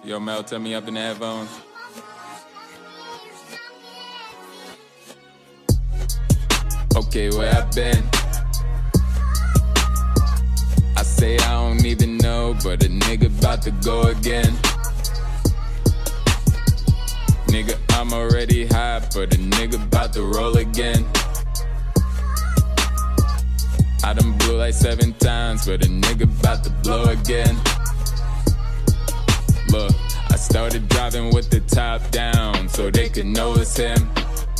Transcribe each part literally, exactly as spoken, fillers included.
Yo, Mel, tell me up in the headphones. Okay, where I been? I say I don't even know, but a nigga about to go again. Nigga, I'm already high, but a nigga about to roll again. I done blew like seven times, but a nigga about to blow again. Look, I started driving with the top down, so they could know it's him.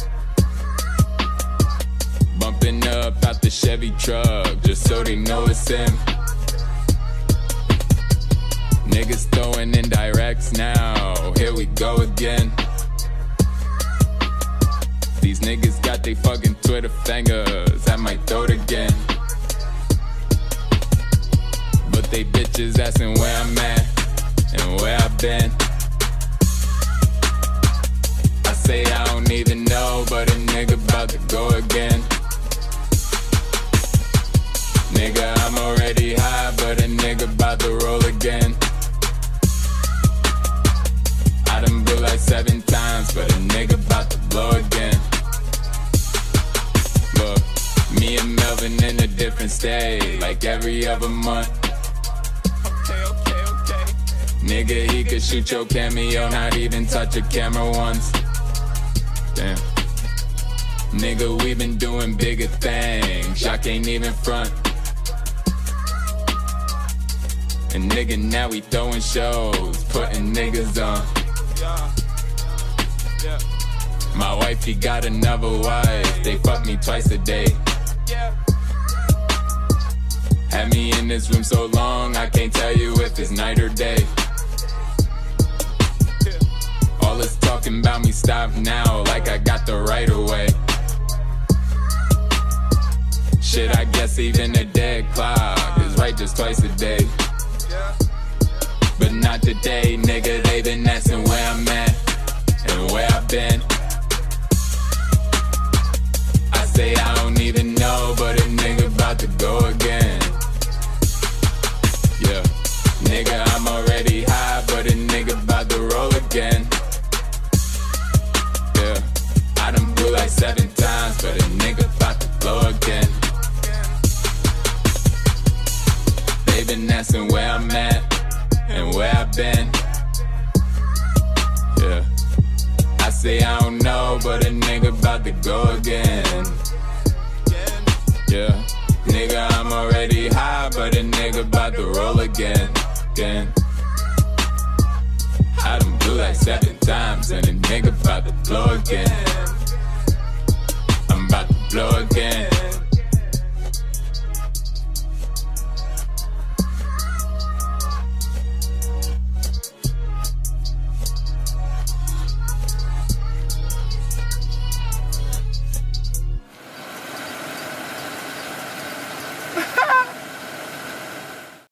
Bumping up out the Chevy truck, just so they know it's him. Niggas throwing in directs now, here we go again. These niggas got they fucking Twitter fingers, I might throw it again. But they bitches asking where I'm at and where I've been. I say I don't even know, but a nigga about to go again. Nigga, I'm already high, but a nigga about to roll again. I done blew like seven times, but a nigga about to blow again. Look, me and Melvin in a different state, like every other month. Okay, okay, okay. Nigga, he could shoot your cameo, not even touch a camera once. Damn. Nigga, we been doing bigger things, I can't even front. And nigga, now we throwing shows, putting niggas on. Yeah. Yeah. My wifey got another wife, they fuck me twice a day. Yeah. Had me in this room so long, I can't tell you if it's night or day. Yeah. All this talking about me stop now, like I got the right of way. Shit, I guess even a dead clock is right just twice a day. But not today, nigga, they been asking where I'm at and where I've been. I say I don't even know, but a nigga about to go again. Yeah, nigga, I'm already high, but a nigga about to roll again. Yeah, I done blew like seven times, but a nigga about to blow again. They been asking where I'm at and where I've been. Yeah, I say I don't know, but a nigga about to go again. Yeah, nigga, I'm already high, but a nigga about to roll again. Again. I done blew like seven times, and a nigga about to blow again. I'm about to blow again.